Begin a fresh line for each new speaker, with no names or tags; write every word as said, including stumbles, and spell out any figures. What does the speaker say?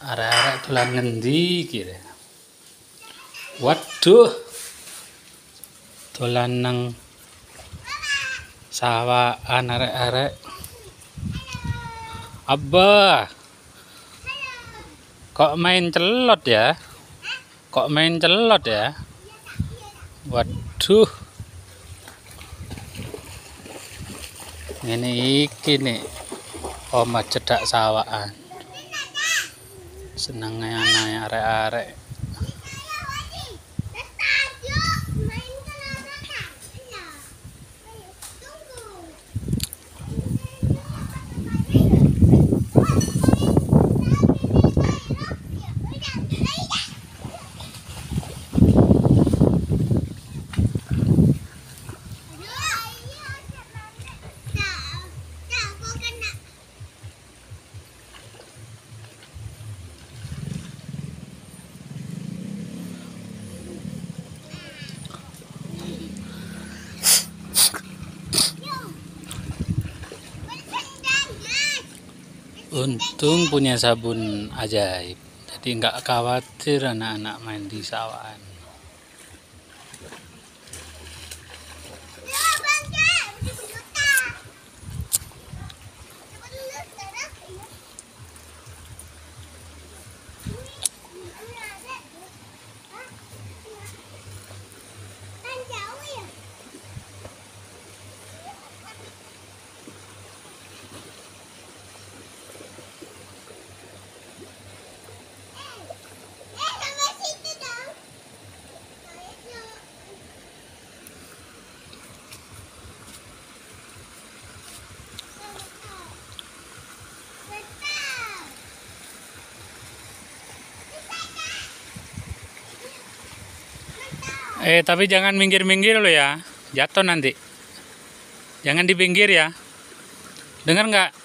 Arek-arek dolan ngendi kira? Waduh. Dolan nang sawahan arek-arek. Abah. Kok main celot ya? Kok main celot ya? Waduh. Ini iki nih. Omah cedak sawahan. Senengnya anak arek-arek. Untung punya sabun ajaib, jadi nggak khawatir anak-anak main di sawahan. Eh, tapi jangan minggir-minggir lo ya, jatuh nanti. Jangan di pinggir ya. Dengar nggak?